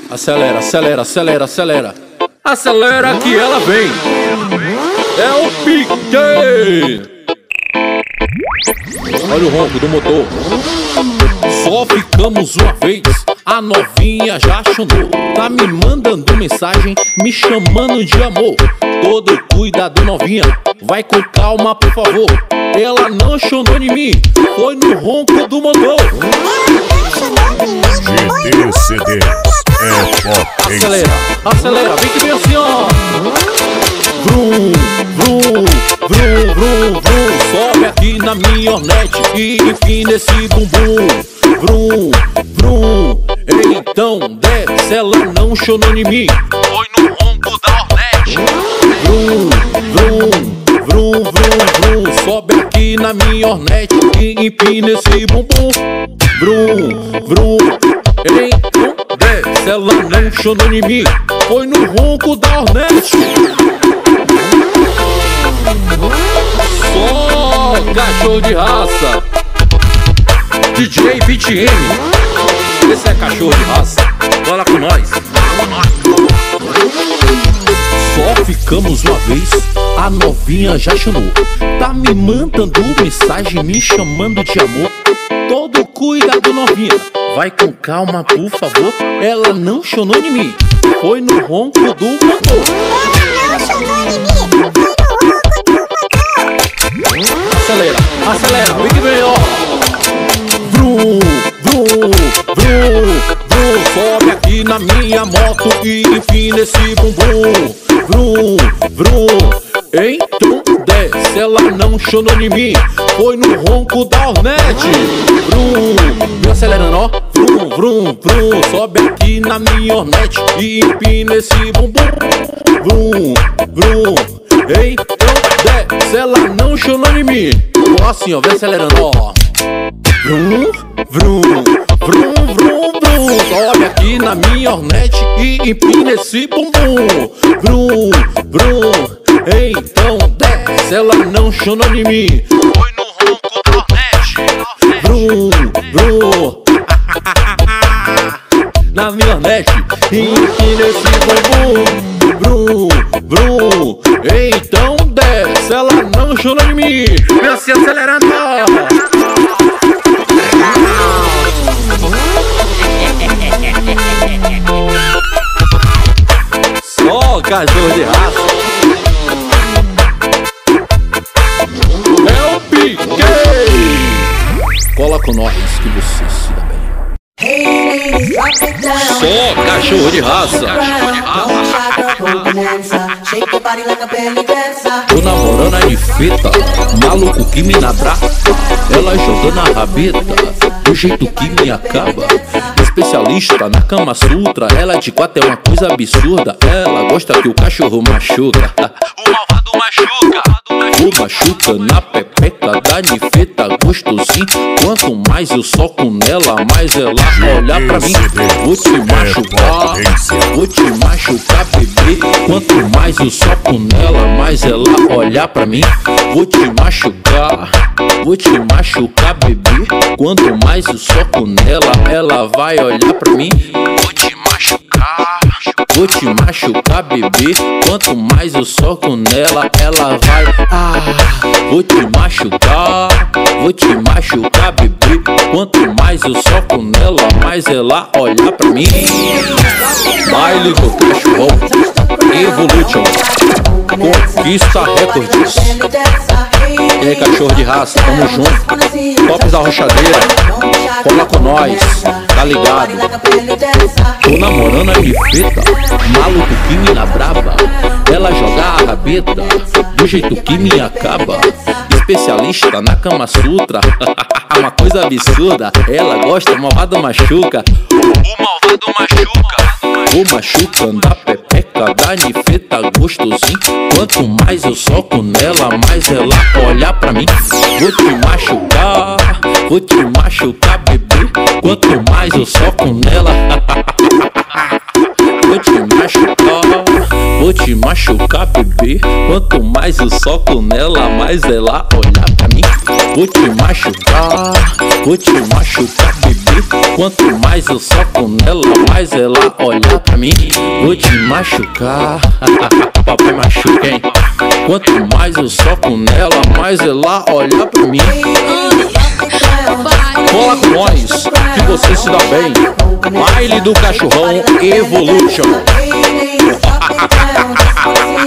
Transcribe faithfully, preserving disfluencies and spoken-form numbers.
Acelera, acelera, acelera, acelera. Acelera que ela vem. É o pique. Olha o ronco do motor. Só ficamos uma vez, a novinha já chonou. Tá me mandando mensagem, me chamando de amor. Todo cuidado novinha, vai com calma por favor. Ela não chonou em mim, foi no ronco do motor. G T C Ds é potência. Acelera, acelera, vem que vem assim ó. Vrum, vrum, vrum, vrum, vrum. Sobe aqui na minha ornete e empina esse bumbum. Vrum, vrum, então desce, ela não chonou em mim, foi no ronco da ornete. Vrum, vrum, vrum, vrum, vrum. Sobe aqui na minha ornete e empina esse bumbum. Vrum, vrum, então desce, ela não chonou em mim, foi no ronco da ornete. Só cachorro de raça, D J vinte M, esse é cachorro de raça, cola com nós. Só ficamos uma vez, a novinha já chamou. Tá me mandando mensagem, me chamando de amor. Todo cuidado novinha, vai com calma por favor. Ela não chonou em mim, foi no ronco do motor. Ela não chonou em mim, foi no ronco do motor. Acelera, acelera, vem que vem ó. Vrum, vrum, vrum, vrum. Sobe aqui na minha moto e empina esse bumbum. Vrum, vrum, então desce, ela não chonou em mim, foi no ronco da ornete. Vrum, vem acelerando ó. Vrum, vrum, vrum. Sobe aqui na minha ornete e empina esse bumbum. Vrum, vrum, então desce, ela não chonou em mim. Ó assim ó, vem acelerando ó. Vrum, vrum, vrum, vrum, vrum. Sobe aqui na minha ornete e empina esse bumbum. Vrum, vrum, então desce, ela não chonou em mim, foi no ronco da ornete. Vrum, vrum, na minha ornete e empina esse bumbum. Vrum, vrum, então desce, ela não chonou em mim. Vem assim acelerando. Só cachorro de raça, é o pique. Cola com nós que você se dá bem. Só cachorro de raça. Tô namorando a infeta, maluco que me nadra. Ela jogando a rabeta, do jeito que me acaba. Especialista na Kama Sutra, ela de quatro é uma coisa absurda. Ela gosta que o cachorro machuca. O malvado machuca. O machuca na pepeca da nifeta, gostosinho. Quanto mais eu soco nela, mais ela olha pra mim. Vou te machucar, vou te machucar, bebê. Quanto mais eu soco nela, mais ela olha pra mim. Vou te machucar, vou te machucar, bebê. Quanto mais eu soco nela, ela vai olhar pra mim. Vou te machucar, vou te machucar, bebê. Quanto mais eu soco nela, ela vai. Ah, vou te machucar, vou te machucar, bebê. Quanto mais eu soco nela, mais ela olha pra mim. Baile do Cachorrão, Evolution, conquista recordes. E aí, cachorro de raça, tamo junto. Tops da rochadeira, cola com nós, tá ligado? Tô namorando a bifeta, maluco que me na braba. Ela joga a rabeta, do jeito que me acaba. Especialista na Kama Sutra, uma coisa absurda. Ela gosta, o malvado machuca. O malvado machuca. O machuca da pepeca, da nifeta, gostosinho. Quanto mais eu soco nela, mais ela olha pra mim. Vou te machucar, vou te machucar, bebê. Quanto mais eu soco nela, vou te machucar, vou vou te machucar, bebê. Quanto mais eu soco nela, mais ela olha pra mim. Vou te machucar, vou te machucar, bebê. Quanto mais eu soco nela, mais ela olha pra mim. Vou te machucar, papai machuca, hein? Quanto mais eu soco nela, mais ela olha pra mim. Cola com nós, que você se dá bem. Baile do Cachorrão Evolution.